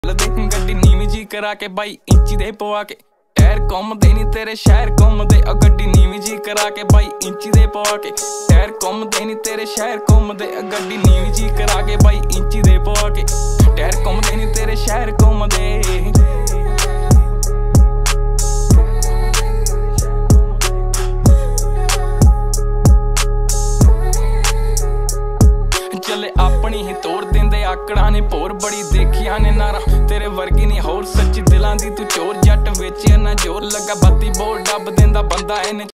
गड्डी नीवी जी करा के बाई इंची दे पवा के टायर घूमदे नी तेरे शहर घूमदे गड्डी नीवी जी करा के बाई इंची दे पवा के टायर घूमदे नी तेरे शहर घूमदे गड्डी नीवी जी करा के बाई इंची दे पवा के टायर घूमदे नी तेरे शहर घूमदे। चले अपनी ही तोड़ देंदे आकड़ा ने भोर बड़ी देखिया ने नारा तेरे वर्गी नहीं होर सच्ची दिलां दी तू चोर जट वेचे ना जोर लगा बत्ती बोर डब देंदा बंदा इन्हें